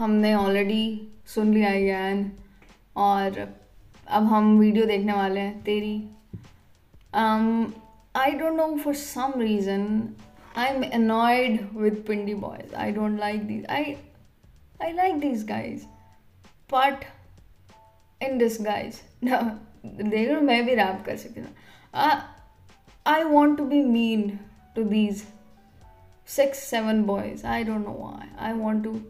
हमने ऑलरेडी सुन लिया है ज्ञान, और अब हम वीडियो देखने वाले हैं तेरी। I don't know, for some reason I am annoyed with Pindi boys. I don't like these. I like these guys, but in disguise. No, देखो मैं भी रैप कर सकती हूँ. I want to be mean to these 6-7 boys. I don't know why. I want to.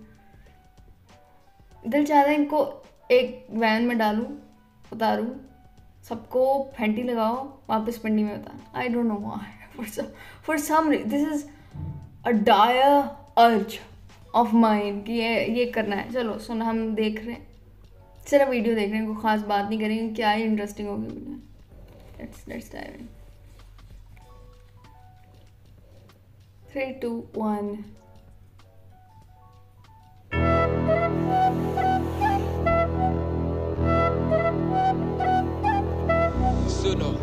दिल चाहता है इनको एक वैन में डालूं, उतारूं, सबको फेंटी लगाओ, वापस पिंडी में उतार. I don't know why. For some reason, this is a dire urge of mine कि ये करना है. चलो सुन, हम देख रहे हैं, सिर्फ वीडियो देख रहे हैं, कोई ख़ास बात नहीं करेंगे, क्या ही इंटरेस्टिंग होगी video. Let's dive in. 3, 2, 1. Suno.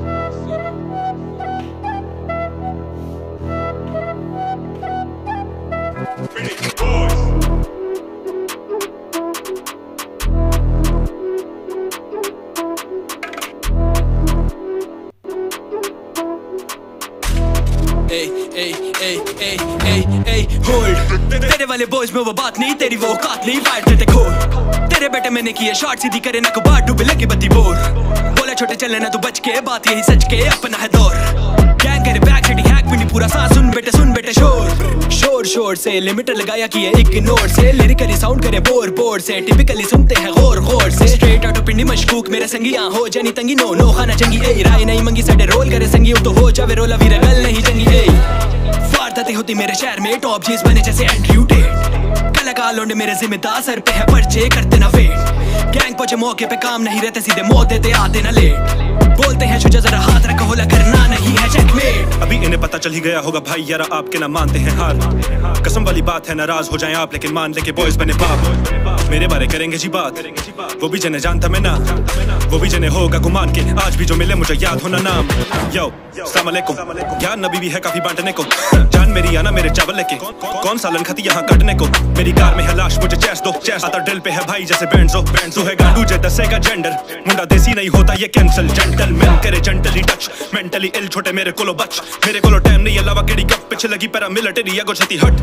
Hold, तेरे वाले बॉयज में वो बात नहीं, तेरी वो औकात नहीं, फायर देते खोल. तेरे बेटे मैंने किए शॉट, सीधी करे ना को बात, डूबे लगे बत्ती बोर. बोला छोटे चले ना तू बच के, बात यही सच के, अपना है दौर. गैंग करे बैक सिटी हैक भी नहीं पूरा सांस, सुन बेटे शोर शोर से लिमिटर लगाया किए इग्नोर से. लिरिकली साउंड करे बोर से, टिपिकली सुनते हैं गौर से. स्ट्रेट आउट पिंडी मशकूक मेरे संगी, हो जानी तंगी, नो खाना चंगी. ए राय नहीं मंगी साडे रोल करे संगी, तो हो जावे रोला वीरा गल नहीं चंगी. ए वारदातें होती मेरे शहर में, टॉप चीज बने जैसे एंड्रयू टेट. कलाकार लोंडे मेरे जिम्मेदार, सर पे है पर्चे, करते ना वेट. गैंग पहुंचे मौके पे, काम नहीं रहते, सीधे मौत देते, आते ना लेट. बोलते हैं शुजा जरा हाथ रखो, होला करना नहीं है चेकमेट. अभी इन्हें पता चल ही गया होगा भाई यारा, आपके ना मानते हैं हार. कसम वाली बात है, नाराज हो जाएं आप, लेकिन मान लेके बॉयज बने बाप. मेरे बारे करेंगे जी बात, वो भी जने जानता मैं ना, वो भी जने होगा गुमान के. आज भी जो मिले मुझे याद होना नाम. यो अस्सलाम वालेकुम, ज्ञान नबी भी है काफी बांटने को. जान मेरी आना मेरे चावल लेके, कौन सालन खती यहाँ काटने को. मेरी कार में है लाश, मुझे चेस्ट दो, चेस्ट आता ड्रिल पे है भाई जैसे बैंड्सो. तू है गांडू जे दसेगा जेंडर, मुंडा देसी नहीं होता ये कैंसल. जेंटलमैन करे जेंटली टच, मेंटली इल छोटे मेरे कोलो बच. मेरे कोलो टाइम नहीं अलावा केड़ी कप, पिछे लगी पैरा मिलिटरी अगो छती हट.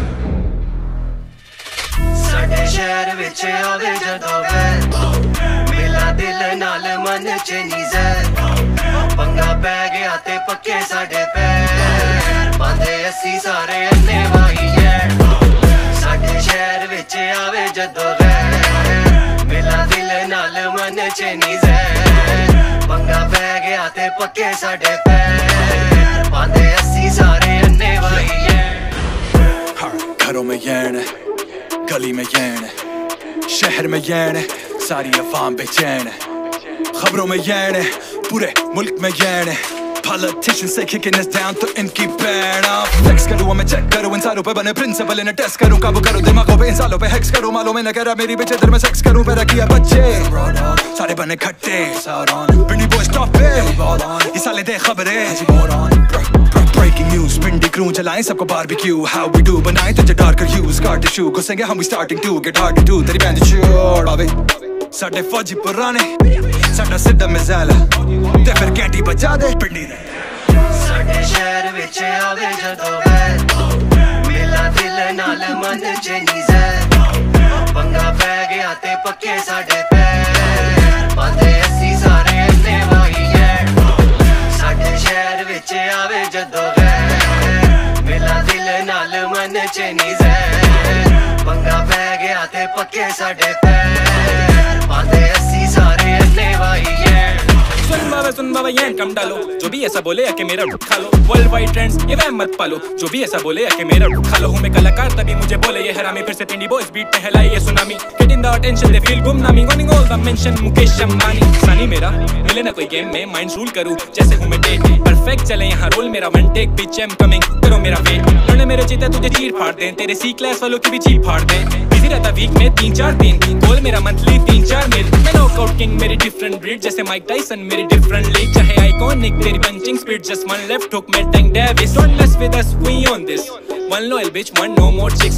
साडे शहर विच आवे जदों वैर, मिला दिल नाल मन च नी ज़हर. पंगा पै गया ते पक्के साडे पैर, पांदे असी सारे अन्ने वाही जैन. साडे शहर विच आवे जदों वैर, मिला दिल नाल मन च नी ज़हर. पंगा पै गया ते पक्के साडे पैर, पांदे असी सारे अन्ने वाही जैन. घरों में यैन, गली में यैन, शहर में यैन, सारी अवाम बेचैन. खबरों में यैन, पूरे मुल्क में यैन. Politicians say kicking us down तो इनकी बैन. फ्लेक्स करूँ मैं चेक करूँ, इंसानों पे बने प्रिंसिपल, इन्हें टेस्ट करूँ, काबू करूँ दिमागों पे, इंसानों पे हैक्स करूँ. मालूम है न करा मेरी बिच इधर मैं सेक्स करूँ, पैदा किया बच्चे सारे बने खट्टे. पिंडी बॉयज टॉप पे, ये साले दे खबरें. Breaking news, पिंडी क्रू चलाएं सबको बारबेक्यू. How we do बनाएं तुझे डार्कर ह्यूज, कार टिश्यू घुसेंगे हम, we starting to get hard to do. तेरी बैंड छोड़ आवे साडे फौजी पुराने, साडा सिद्धा मिसाइल ते फिर कैंटी बजा दे पिंडी ने. साडे शहर विच आवे जदों वैर, मिला दिल नाल मन च नी ज़हर. पंगा पै गया ते पक्के साडे पैर, पांदे असी सारे अन्ने वाही जैन. साडे शहर विच आवे जदों वैर, मिला दिल नाल मन च नी ज़हर. पंगा पै गया ते पक्के साडे पैर, पांदे असी सारे अन्ने वाही जैन. सुन बाबा ये कम डालो, जो भी ऐसा बोले आके मेरा खा लो. वर्ल्ड वाइड ट्रेंड्स ये वह मत पालो, जो भी ऐसा बोले आके मेरा खा लो. हूँ मैं कलाकार तभी मुझे बोले ये हरामी, फिर से पिंडी बॉयज बीट पे हिलाई ये tsunami. Getting the attention they feel गुमनामी, winning all the mention Mukesh Ambani. सानी मेरा मिले ना कोई गेम में, माइंड रूल करूँ जैसे हूँ मैं डेट. परफेक्ट चले यहाँ रोल मेरा, one take bitch I am coming, करो मेरा वेट. लड़ने मेरे चीते तुझे चीर फाड़ दें, तेरे सी क्लास वालों की भी चीर फाड़ दें. बिजी रहता वीक में 3-4 दिन, गोल मेरा मंथली 3-4 मिल. मैं नॉकआउट किंग मेरी डिफरेंट ब्रीड, जैसे माइक टाइसन मेरी डिफरेंट लीग. चाहे आइकॉनिक तेरी punching speed, just one left hook में tank Davis. Don't mess with us, we on this. One loyal bitch, one no more chicks. Come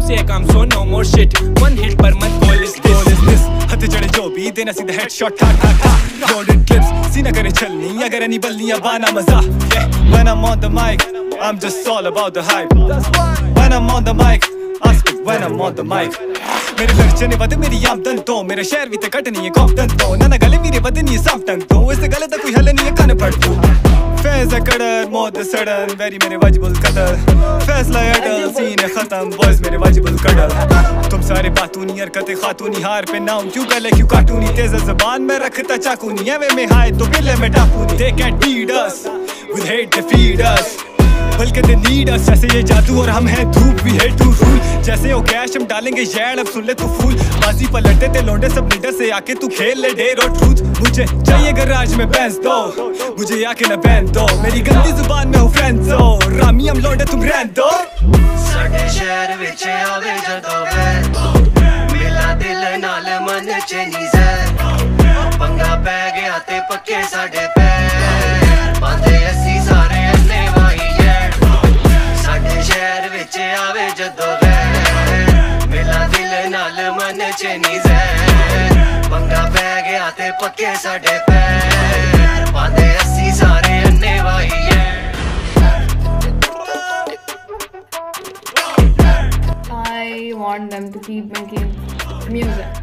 हमसे है काम so no more shit, one hit per month goal is this. हथे चढ़े जो भी देना सीधा हेडशॉट ठा ठा ठा, loaded clips सीना करे छलनी अगर नहीं बल्ली या बाना मजा. When I'm on the mic, I'm just all about the hype. When I'm on the mic, ask it when I'm on the mic. मेरे लक्ष्य ने वध मेरी आमदन तो मेरे शहर भी ते कट नहीं है कॉम्पटन तो ना गले मेरे वध नहीं है समटंग तो इससे गले दा कोई हल नहीं है कन पड़ तू. फैज़ कड़र मौत सडन वेरी मेरे वाजिबुल कदर, फैसला अडल सीन खत्म बॉयज मेरे वाजिबुल कदर. तुम सारे बातूनी हरकतें खातूनी हार पे नाउन क्यों गले क्यों कार्टूनी तेज ज़बान में रखता चाकूनी है वे में हाय तो बिल्ले में टापूनी. They can't beat us with hate they feed us, बल्कि they need us. जैसे ये जादू और हम हैं धूप we hate to rule. जैसे हो कैश हम डालेंगे येड अब सुन ले तू फूल. बाजी पलटते थे लौंडे सब लीडर से आके तू खेल ले डेर और ट्रूथ. मुझे चाहिए गराज में बैंस दो, मुझे आके ना बैन दो. मेरी गंदी जुबान में हूँ फ्रेंड्स हो रामी हम लौंडे तुम रहन दो. साडे शहर विच आवे जदों वैर, मिला दिल नाल मन च नी ज़हर. पंगा पै गया ते पक्के साडे पैर, पांदे असी सारे अन्ने वाही जैड. साडे शहर विच आवे जदों वैर, मिला दिल नाल मन च नी ज़हर. पंगा पै गया ते पक्के साडे पैर, पांदे असी सारे अन्ने वाही जैड. I want them to keep making music.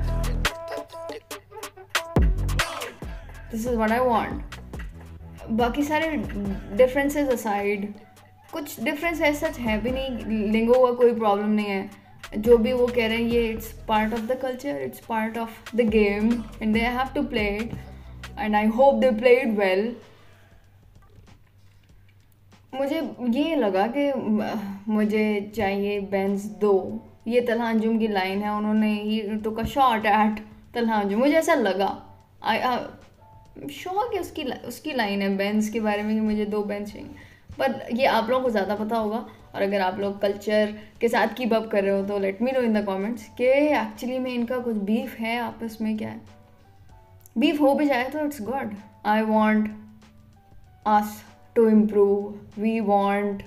This is what I want. बाकी सारे differences aside, कुछ difference ऐसा है भी नहीं. लिंगो का कोई problem नहीं है. जो भी वो कह रहे हैं ये it's part of the culture, it's part of the game and they have to play it and I hope they play it well. मुझे ये लगा कि मुझे चाहिए बेंज दो, ये तलहा अंजुम की लाइन है. उन्होंने ही तो का शॉट एट तलहा अंजुम, मुझे ऐसा लगा. शौक है उसकी लाइन है बेंज के बारे में कि मुझे दो बेंज चाहिए. पर ये आप लोगों को ज़्यादा पता होगा. और अगर आप लोग कल्चर के साथ कीप अप कर रहे हो तो let me know in the comments कि एक्चुअली में इनका कुछ बीफ है आपस में. क्या है बीफ हो भी जाए तो it's good. I want us to improve. We want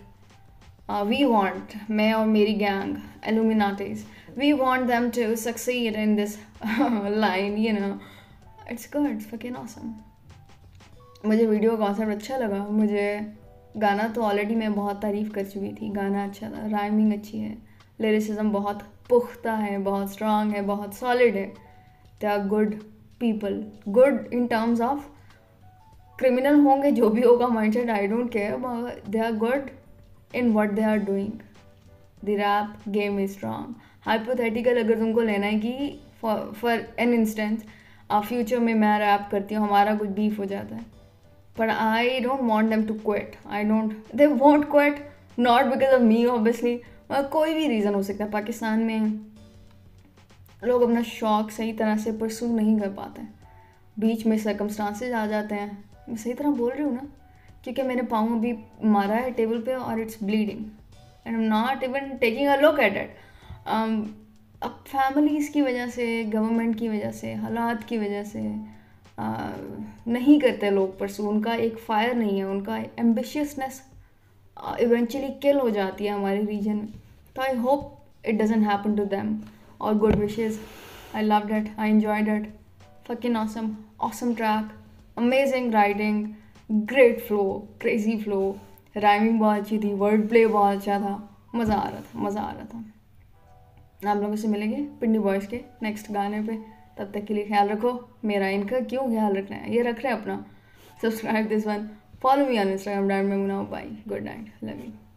मैं और मेरी gang Illuminatis, we want them to succeed in this line, you know. It's good, it's fucking awesome. मुझे वीडियो कॉन्सेप्ट अच्छा लगा. मुझे गाना तो ऑलरेडी मैं बहुत तारीफ़ कर चुकी थी. गाना अच्छा था, राइमिंग अच्छी है, लिरिसिज्म बहुत पुख्ता है, बहुत स्ट्रॉन्ग है, बहुत सॉलिड है. They are good people, good in terms of criminal होंगे जो भी होगा mindset I don't care, they are good in what they are doing. The rap game is strong. Hypothetical अगर तुमको लेना है कि फॉर एन इंस्टेंस फ्यूचर में मैं रैप करती हूँ, हमारा कुछ बीफ हो जाता है, but I don't want them to quit. They won't quit, not because of me obviously. कोई भी रीज़न हो सकता है. पाकिस्तान में लोग अपना शौक़ सही तरह से परसू नहीं कर पाते हैं, बीच में सर्कमस्टांसेस आ जाते हैं. मैं सही तरह बोल रही हूँ ना, क्योंकि मैंने पाँव अभी मारा है टेबल पे और it's bleeding and I am not even taking a look at it. अब फैमिलीज़ की वजह से, गवर्नमेंट की वजह से, हालात की वजह से नहीं करते लोग परसू. उनका एक फायर नहीं है, उनका एम्बिशियसनेस इवेंचुअली किल हो जाती है हमारे रीजन में. तो I hope it doesn't happen to them. और good wishes. I loved it, I enjoyed it. Fucking awesome, awesome track, amazing writing, great flow, crazy flow, rhyming बहुत अच्छी थी, वर्ड प्ले बहुत अच्छा था. मज़ा आ रहा था. आप लोगों से मिलेंगे पिंडी बॉयज़ के नेक्स्ट गाने पे. तब तक के लिए ख्याल रखो. मेरा इनका क्यों ख्याल रखना है, ये रख रहे हैं अपना. Subscribe this one, follow me on Instagram @memuna. Bye, good night, love you.